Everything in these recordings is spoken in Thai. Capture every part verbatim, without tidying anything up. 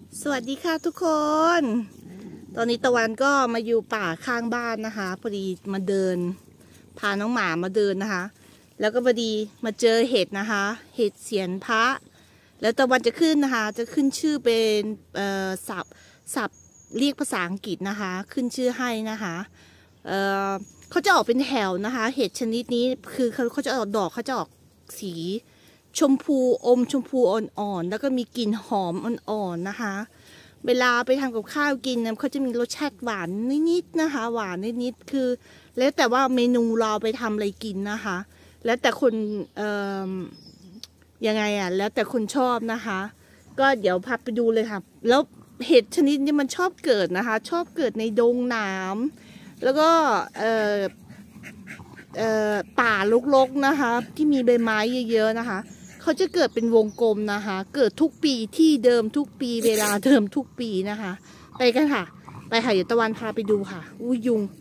สวัสดีค่ะทุกคน ตอนนี้ตะวันก็มาอยู่ป่าข้างบ้านนะคะพอดีมาเดินพาน้องหมามาเดินนะคะแล้วก็พอดีมาเจอเห็ดนะคะเห็ดเสียนพระแล้วตะวันจะขึ้นนะคะจะขึ้นชื่อเป็นเอ่อศัพท์ศัพท์เรียกภาษาอังกฤษนะคะขึ้นชื่อให้นะคะเอ่อเขาจะออกเป็นแถวนะคะเห็ดชนิดนี้คือเขาเขาจะออกดอกเขาจะออกสีชมพูอมชมพูอ่อนๆแล้วก็มีกลิ่นหอมอ่อนๆนะคะเวลาไปทำกับข้าวกินนะเขาจะมีรสชาติหวานนิดๆนะคะหวานนิดๆคือแล้วแต่ว่าเมนูเราไปทำอะไรกินนะคะแล้วแต่คนเอ่อยังไงอ่ะแล้วแต่คนชอบนะคะก็เดี๋ยวพาไปดูเลยค่ะแล้วเห็ดชนิดนี้มันชอบเกิดนะคะชอบเกิดในดงหนามแล้วก็เอ่อเอ่อป่ารกๆนะคะที่มีใบไม้เยอะๆนะคะเขาจะเกิดเป็นวงกลมนะคะเกิดทุกปีที่เดิมทุกปีเวลาเดิมทุกปีนะคะไปกันค่ะไปค่ะเดี๋ยวตะวันพาไปดูค่ะอุ้ยยุง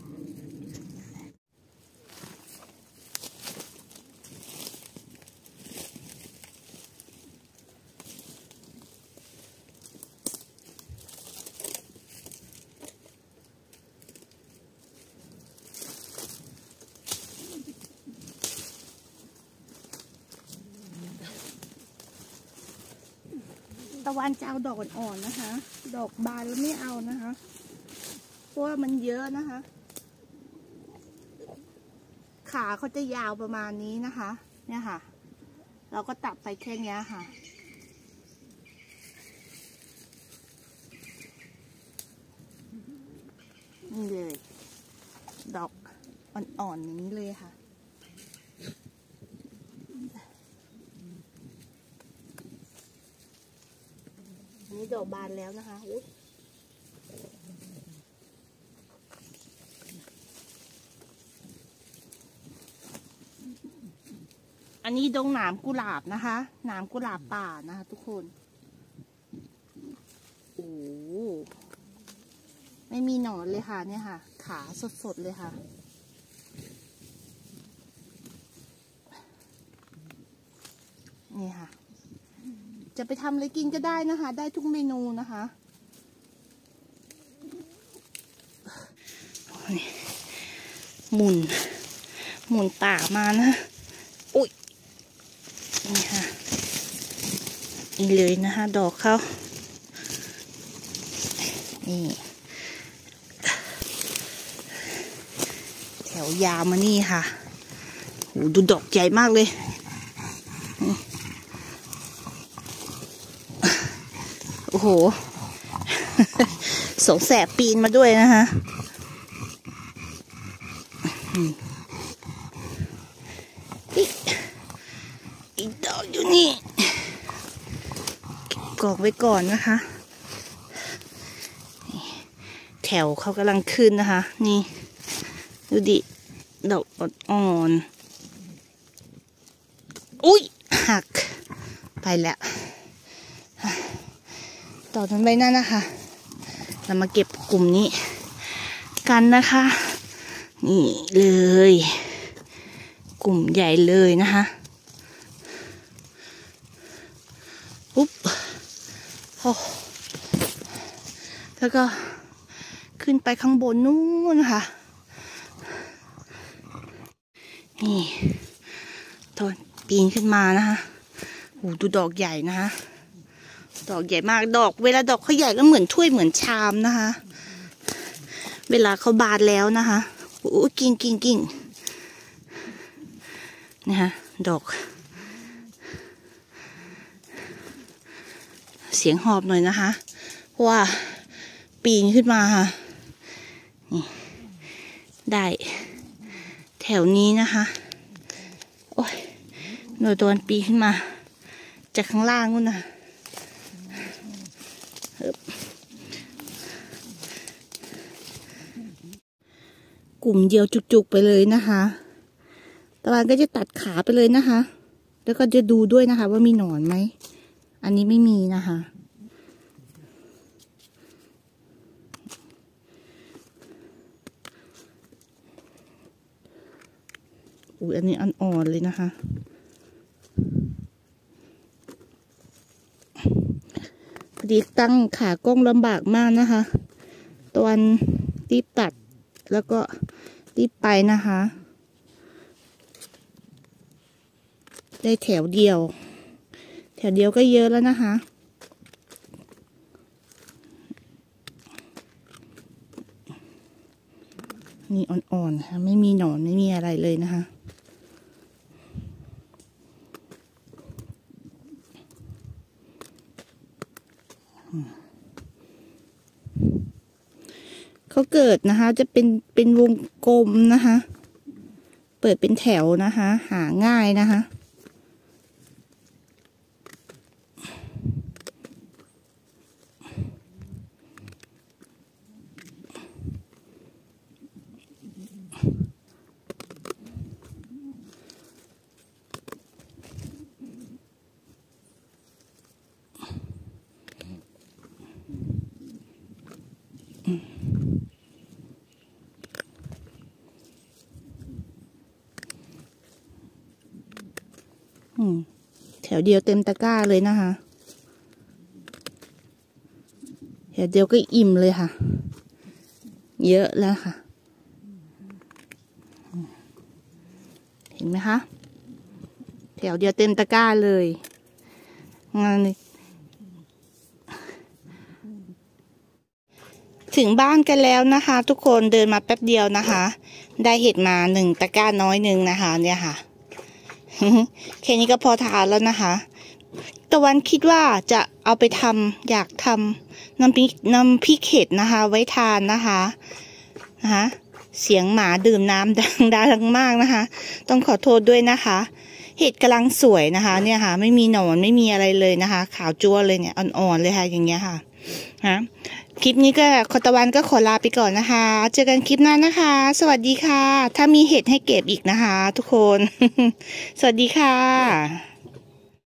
ตะวันจะเอาดอกอ่อนๆนะคะ ดอกบานแล้วไม่เอานะคะเพราะว่ามันเยอะนะคะขาเขาจะยาวประมาณนี้นะคะเนี่ยค่ะเราก็ตัดไปแค่นี้ค่ะนี่เลยดอกอ่อนๆอย่างนี้เลยค่ะนี่ดอกบานแล้วนะคะอุ๊ยอันนี้ดงหนามกุหลาบนะคะหนามกุหลาบป่านะคะทุกคนโอ้ไม่มีหนอนเลยค่ะเนี่ยค่ะขาสดๆเลยค่ะนี่ค่ะจะไปทำอะไรกินก็ได้นะคะได้ทุกเมนูนะคะหมุนหมุนป่ามานะอุ้ยนี่ค่ะนี่เลยนะคะดอกเขานี่แถวยาวมานี่ค่ะโหดูดอกใหญ่มากเลยโอ้โหสงแสบปีนมาด้วยนะคะอีกอีกดอกอยู่นี่เก็บกอกไว้ก่อนนะคะแถวเขากำลังขึ้นนะคะนี่ดูดิดอกอ่อนๆอุ้ยหักไปแล้วต่อนั้นไปนั่นนะคะเรามาเก็บกลุ่มนี้กันนะคะนี่เลยกลุ่มใหญ่เลยนะคะปุ๊บโอ้แล้วก็ขึ้นไปข้างบนนู้นค่ะนี่ตอนปีนขึ้นมานะคะโอ้ดูดอกใหญ่นะคะดอกใหญ่มากดอกเวลาดอกเขาใหญ่ก็เหมือนถ้วยเหมือนชามนะคะเวลาเขาบานแล้วนะคะโอ้กิ่งกิ่งกิ่งนะคะดอกเสียงหอบหน่อยนะคะเพราะว่าปีนขึ้นมาค่ะนี่ได้แถวนี้นะคะโอ้ยหน่วยตัวปีนขึ้นมาจากข้างล่างนู่นนะกลุ่มเดียวจุกๆไปเลยนะคะตะวันก็จะตัดขาไปเลยนะคะแล้วก็จะดูด้วยนะคะว่ามีหนอนไหมอันนี้ไม่มีนะคะอุ้ยอันนี้อ่อนๆเลยนะคะพอดีตั้งขากล้องลำบากมากนะคะตะวันรีบตัดแล้วก็รีบไปนะคะได้แถวเดียวแถวเดียวก็เยอะแล้วนะคะนี่อ่อนๆค่ะไม่มีหนอนไม่มีอะไรเลยนะคะเขาเกิดนะคะจะเป็นเป็นวงกลมนะคะเปิดเป็นแถวนะคะหาง่ายนะคะแถวเดียวเต็มตะกร้าเลยนะคะแถวเดียวก็อิ่มเลยค่ะเยอะแล้วค่ะเห็นไหมคะแถวเดียวเต็มตะกร้าเลยงานถึงบ้านกันแล้วนะคะทุกคนเดินมาแป๊บเดียวนะคะได้เห็ดมาหนึ่งตะกร้าน้อยหนึ่งนะคะเนี่ยค่ะแค่นี้ก็พอทานแล้วนะคะตะวันคิดว่าจะเอาไปทำอยากทำน้ำพริกน้ำพริกเห็ดนะคะไว้ทานนะคะนะคะเสียงหมาดื่มน้ำดังดังมากนะคะต้องขอโทษด้วยนะคะเห็ดกำลังสวยนะคะเนี่ยค่ะไม่มีหนอนไม่มีอะไรเลยนะคะขาวจั่วเลยเนี่ยอ่อนๆเลยค่ะอย่างเงี้ยค่ะฮะคลิปนี้ก็ขอตะวันก็ขอลาไปก่อนนะคะเจอกันคลิปหน้านะคะสวัสดีค่ะถ้ามีเห็ดให้เก็บอีกนะคะทุกคนสวัสดีค่ะ